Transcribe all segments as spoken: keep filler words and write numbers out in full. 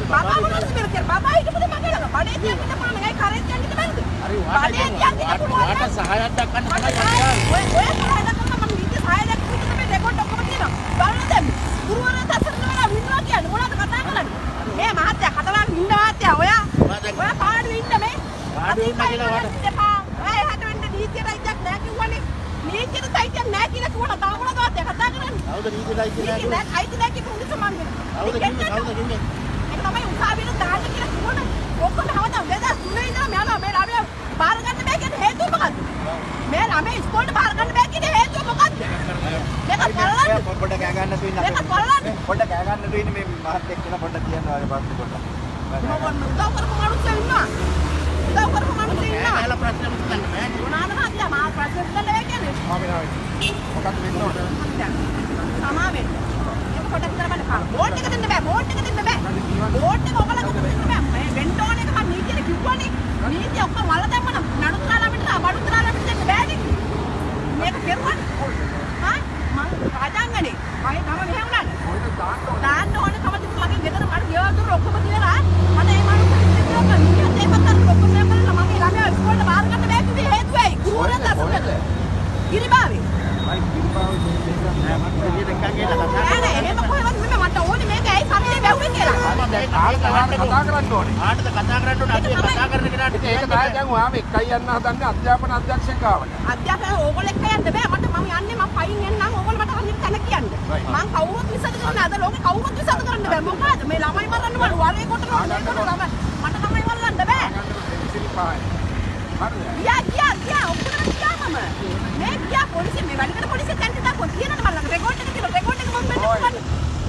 बाबा මොනවද කියන්නේ बाबा හිටපොද මගේ ළඟ බඩේ තියන් ඉන්න පාන ගයි කරේ තියන් ඉන්න බැරිද හරි බඩේ තියන් ඉන්න පුළුවන් වාට සහායක් දක්වන්න තමයි ඔය ඔය සහාය දක්වන්න මම නීති සහාය දක්වන්න මේ රෙකෝඩ් ඔක්කොම තියෙනවා බලන්න දැන් ගුරුවරයා තසරන වෙලා වින්නවා කියන්නේ මොනවද කතා කරන්නේ මේ මහත්තයා කතාවක් ඉන්න මහත්තයා ඔයා ඔයා පාඩුවේ ඉන්න මේ පාඩුවේ ඉන්න කියලා වාට ඔය එහාට වෙන්න නීතියට අයිතියක් නැහැ කිව්වනේ නීතියට අයිතියක් නැහැ කියලා කිව්වන තාම මොනවද වාත්තයා කතා කරන්නේ කවුද නීතියට අයිතියක් නැහැ කියන්නේ අයිතියක් නැහැ කිව්ව උන්ට සමාන වෙනවා කවුද කියන්නේ කවුද කියන්නේ ඒක තමයි උසාවියට දාන්න කියලා කිව්වනේ ඔක්කොම හවදා දෙදහස් තුනේ ඉඳලා මෙයාලා මේ ළමයා බාර ගන්න බෑ කියන හේතුව මොකද්ද මේ ළමයා ඉස්කෝලේට බාර ගන්න බෑ කියන හේතුව මොකද්ද මේක බලන්න පොඩ්ඩක් කෑ ගන්න දෙන්න අපේ මේක බලන්න පොඩ්ඩක් කෑ ගන්න දෙන්න මේ මහත් එක්කලා පොඩ්ඩක් කියන්න වාගේ පස්සේ පොඩ්ඩක් මොකක්ද උදව් කරපු මිනිස්සු ඉන්නවා උදව් කරපු මිනිස්සු ඉන්නවා එයාලා ප්‍රශ්න විසඳන්න බෑ මොනවාද මහත්තයා මා ප්‍රශ්න විසඳන්න බෑ කියන්නේ මම වෙනවා මොකක්ද වෙන්න ඕන සමා වෙන්න ඒක පොඩ්ඩක් ඉතල බලන්න බෝඩ් එක දෙන්න බෑ බෝඩ් එක දෙන්න බෑ බෝඩ් එක ඔබලා දෙන්න බෑ මේ වෙන්න ඕන එක මම නීතියට කිව්වනේ නීතිය ඔක්කොම වල දැම්මනම් නඩුතුලා ළමිට බඩුතුලා ළමිට දෙන්න බෑනේ මේක කෙරුවනේ හා මම රාජාංගනේ මගේ තම මෙහෙ උනානේ දාන්න ඕනේ කවදද මගේ ගෙදර මට ගෙවල් දොර ඔක්කොම කියලා මට ඒ මනුස්සයා කිව්වා නීතියත් ඒකත් අර ඔක්කොම මේ බලලා මගේ ළමයා ඉස්කෝලේට බාර ගන්න බෑ කිව්වේ හේතුවයි ගුරුවරයා තසුනද ගිරිබාවේ මයි ගිරිබාවේ නෑ මට එළියට එකක් ගිහලා කතා කරා නෑ එහෙම කොහෙවත් නෙමෙයි මට ඕනේ මේක ඇයි සම්මේ බැවුනේ කියලා මම දැන් කාට කතා කරන්න ඕනේ කාටද කතා කරන්න ඕනේ අපි කතා කරන කෙනාට ඒක තමයි දැන් ඔයාම එකයි යන්න හදන්නේ අධ්‍යාපන අධ්‍යක්ෂකවකට අධ්‍යාපන ඕගොල්ලෝ එක්ක යන්න බෑ මට මම යන්නේ මම පයින් එන්නම් ඕගොල්ලෝ මට හරියට තැන කියන්න මම කවුරුත් විසඳ කරන්න අද ලෝකේ කවුරුත් විසඳ කරන්න බෑ මොකද මේ ළමයි මරන්න බෑ වලේ කොටනවා ළමයි මට තමයි වල්ලන්න බෑ ගියා ගියා ගියා ඔක්කොම ගියා මම මේ ගියා පොලිසිය මේ වැඩ කරන පොලිසිය දැන් ටිකක් කොහොමද කියනද මම ළඟ රෙකෝඩ් එක තියෙනවා රෙකෝඩ් එක මම මෙන්න බලන්න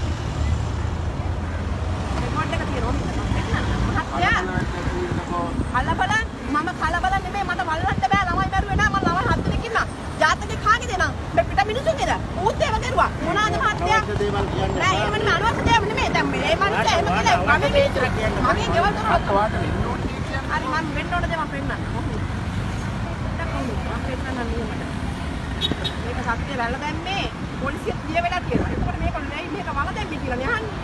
රෙකෝඩ් එක තියෙනවා මහත්තයා කලබල මම කලබල නෙමෙයි මට වල්ලන්න බෑ ළමයි මැරුවේ නෑ මම ළමයි හත් දෙනෙක් ඉන්නා ජාතකේ කාගේද නං මේ පිට මිනිස්සුන්ගේද ඌත් ඒව කරුවා මොනවාද මහත්තයා නෑ එහෙම නෙමෙයි අනවශ්‍ය දේවල් නෙමෙයි දැන් මේ මනුස්සයා එහෙම කියලා මගේ මගේ ගෙවල් දොර වාට වෙන්න ඕනේ කියන්නේ හරි මම වෙන්න ඕනේ දේ මම පෙන්නන්න මේක සත්‍ය වැල්ල දැම්මේ පොලිසිය දිය වෙලා තියෙනවා. එතකොට මේක නෑ මේක වල දැම්මේ කියලා නේ අහන්නේ.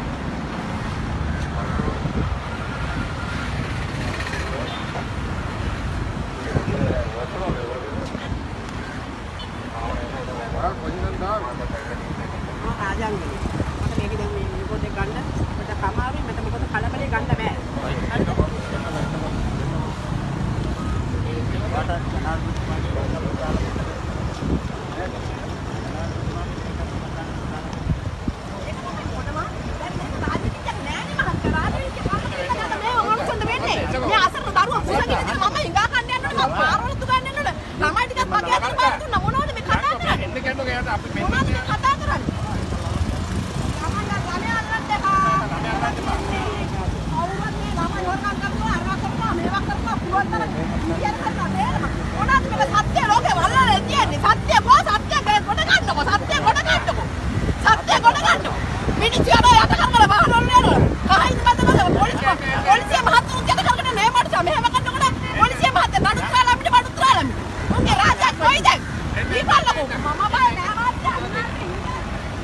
රාජාංගනේ. මට මේක දැන් මේ රිපෝට් එක ගන්න පොඩ්ඩක් අමාරුයි. මට මොකද කලබලේ ගන්න බෑ.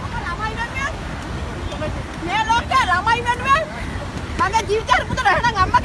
ජීවිතේ පුතට එහෙනම් අම්මා